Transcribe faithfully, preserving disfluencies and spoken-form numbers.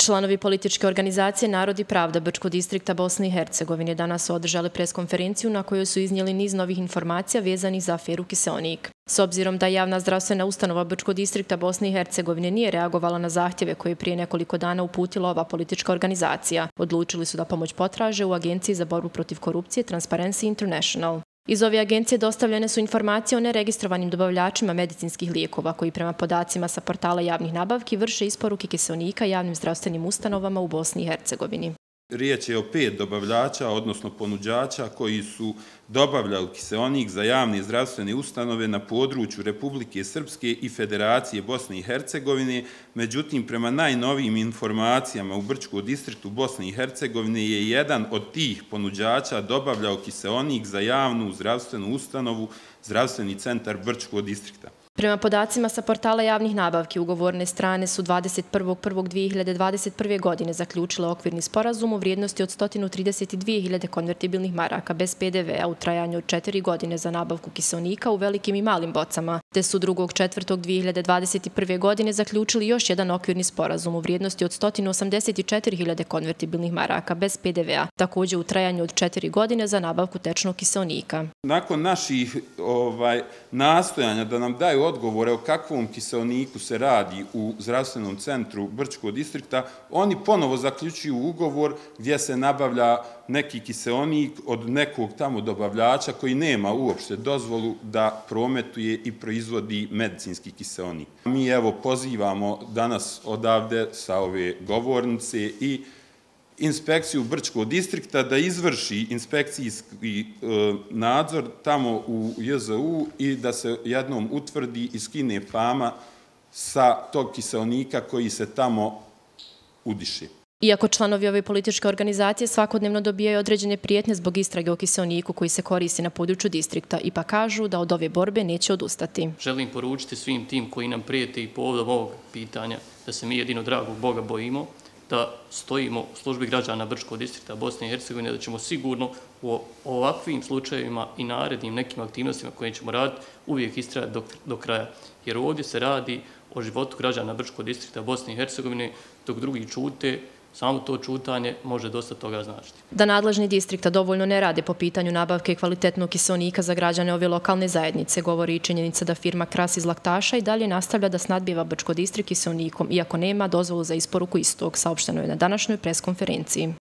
Članovi političke organizacije Narod i pravda Brčkog distrikta Bosne i Hercegovine danas su održali preskonferenciju na kojoj su iznijeli niz novih informacija vezanih za aferu Kiseonik. S obzirom da javna zdravstvena ustanova Brčkog distrikta Bosne i Hercegovine nije reagovala na zahtjeve koje je prije nekoliko dana uputila ova politička organizacija, odlučili su da pomoć potraže u Agenciji za borbu protiv korupcije Transparency International. Iz ove agencije dostavljene su informacije o neregistrovanim dobavljačima medicinskih lijekova koji prema podacima sa portala javnih nabavki vrše isporuke kiseonika javnim zdravstvenim ustanovama u Bosni i Hercegovini. Riječ je o pet dobavljača, odnosno ponuđača, koji su dobavljali kiseonik za javne zdravstvene ustanove na području Republike Srpske i Federacije Bosne i Hercegovine. Međutim, prema najnovijim informacijama u Brčkom distriktu Bosne i Hercegovine je jedan od tih ponuđača dobavljao kiseonik za javnu zdravstvenu ustanovu Zdravstveni centar Brčkog distrikta. Prema podacima sa portala javnih nabavki, ugovorne strane su dvadeset prvog prvog dvije hiljade dvadeset prve. godine zaključile okvirni sporazum u vrijednosti od sto trideset dvije hiljade konvertibilnih maraka bez P D V a u trajanju od četiri godine za nabavku kiseonika u velikim i malim bocama, te su drugog četvrtog dvije hiljade dvadeset prve. godine zaključili još jedan okvirni sporazum u vrijednosti od sto osamdeset četiri hiljade konvertibilnih maraka bez P D V a, također u trajanju od četiri godine za nabavku tečnog kiseonika. Nakon naših ovaj, nastojanja da nam daju odgovore o kakvom kiseoniku se radi u zdravstvenom centru Brčkog distrikta, oni ponovo zaključuju ugovor gdje se nabavlja neki kiseonik od nekog tamo dobavljača koji nema uopšte dozvolu da prometuje i proizvodi medicinski kiseonik. Mi evo pozivamo danas odavde sa ove govornice i inspekciju Brčkog distrikta da izvrši inspekcijski nadzor tamo u J Z U i da se jednom utvrdi i skine fama sa tog kiseonika koji se tamo udiše. Iako članovi ove političke organizacije svakodnevno dobijaju određene prijetnje zbog istrage o kiseoniku koji se koristi na području distrikta, ipak kažu da od ove borbe neće odustati. Želim poručiti svim tim koji nam prijete i povodom ovog pitanja da se mi jedino dragog Boga bojimo, da stojimo u službi građana Brčkog distrikta Bosne i Hercegovine, da ćemo sigurno u ovakvim slučajevima i narednim nekim aktivnostima koje ćemo raditi uvijek istrajati do, do kraja. Jer ovdje se radi o životu građana Brčkog distrikta Bosne i Hercegovine, dok drugi čute, samo to čutanje može dosta toga značiti. Da nadležni distrikta dovoljno ne rade po pitanju nabavke kvalitetnog kiseonika za građane ove lokalne zajednice, govori i činjenica da firma Kras iz Laktaša i dalje nastavlja da snadbijeva Brčko distrikt kiseonikom, iako nema dozvolu za isporuku istog, saopšteno je na današnjoj preskonferenciji.